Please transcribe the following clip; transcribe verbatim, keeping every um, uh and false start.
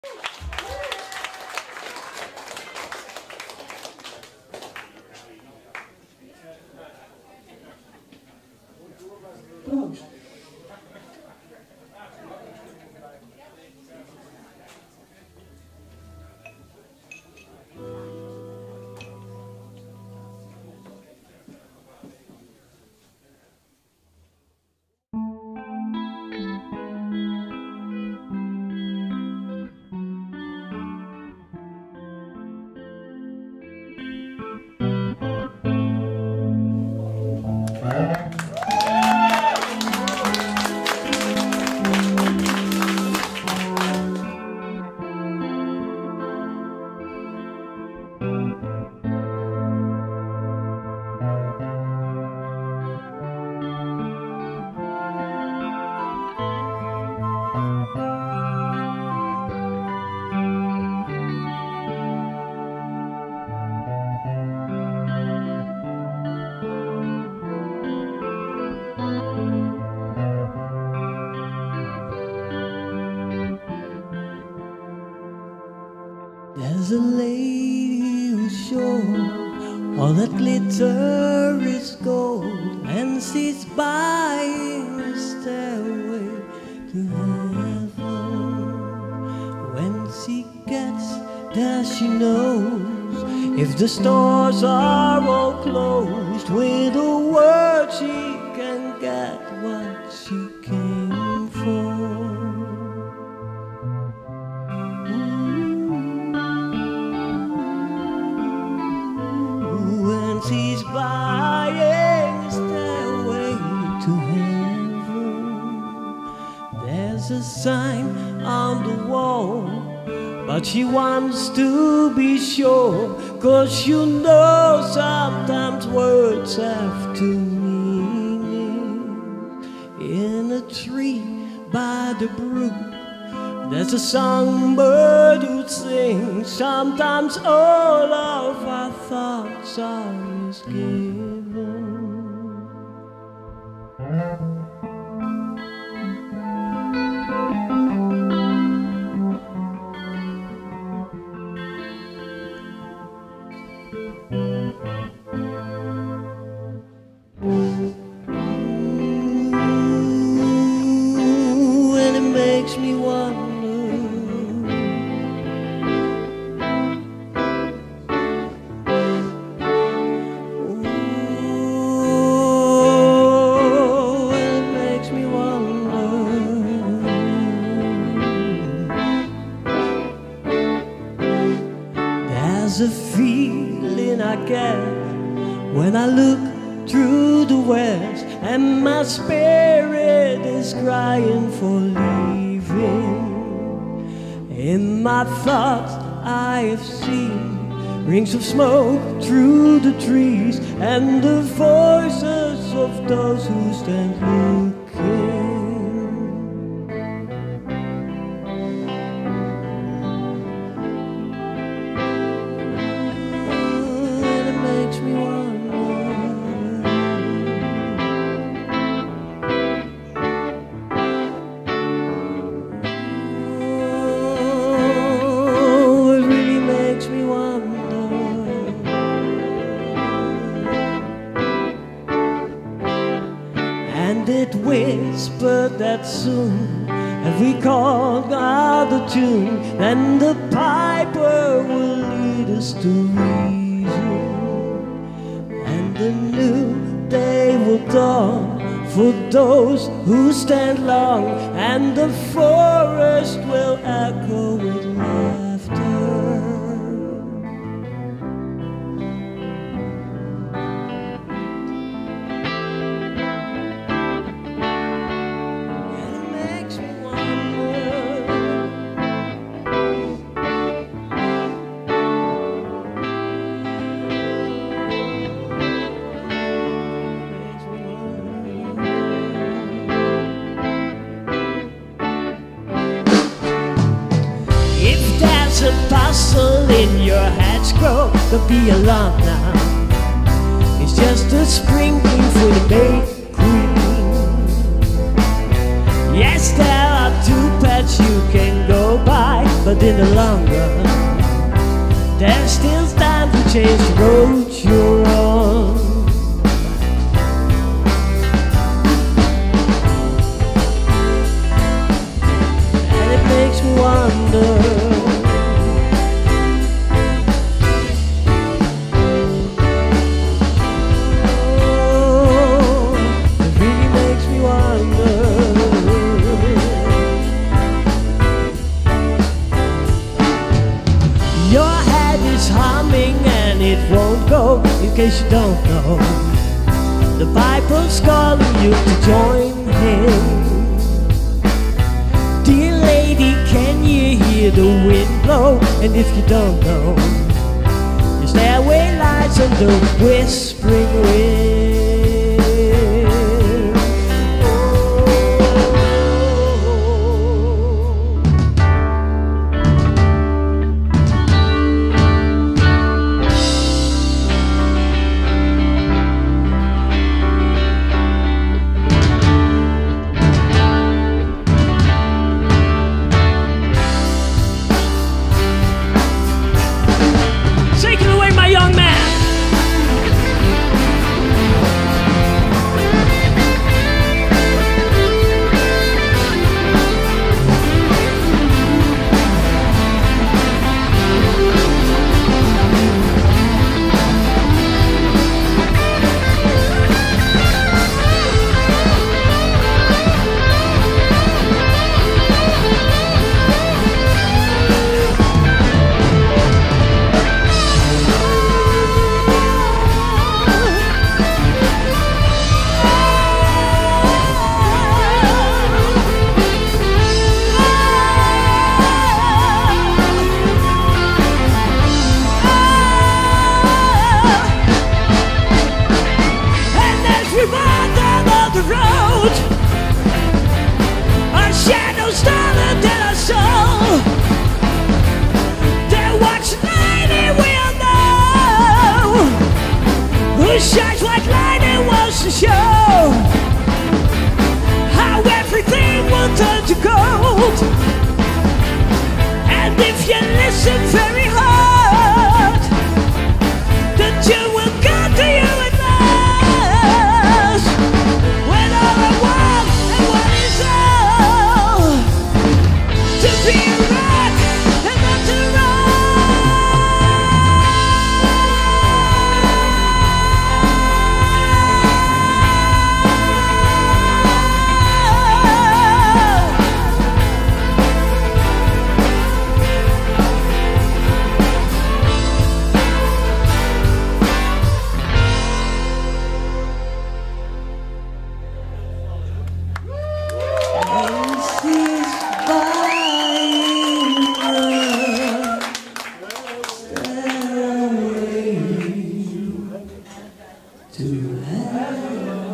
Proost. There's a lady who's sure all that glitter is gold, and she's buying a stairway to heaven. When she gets there, she knows if the stores are all closed, with a word she can get what she came for. She's buying a stairway to heaven. There's a sign on the wall, but she wants to be sure, 'cause you know sometimes words have two meanings. In a tree by the brook, there's a songbird who sings. Sometimes all of our thoughts are misgiven. Ooh, and it makes me wonder, there's a feeling I get when I look through the west, and my spirit is crying for leaving. In my thoughts I have seen rings of smoke through the trees, and the voices of those who stand looking. And it whispered that soon, if we called out the tune, then the piper will lead us to reason, and the new day will dawn for those who stand long, and the forest will echo with laughter. A puzzle in your head, scroll, don't be alarmed now. It's just a sprinkling for the May Queen. Yes, there are two pairs that you can go by, but in the long run, there's still time to change the road you're on. And it makes me wonder, it won't go. In case you don't know, the Bible's calling you to join him. Dear lady, can you hear the wind blow? And if you don't know, your stairway lights on the whispering wind. Shines like lightning wants to show how everything will turn to gold. And if you listen very hard, the tune will come to you at last. When all I want and what is all to be right and not to wrong. To heaven.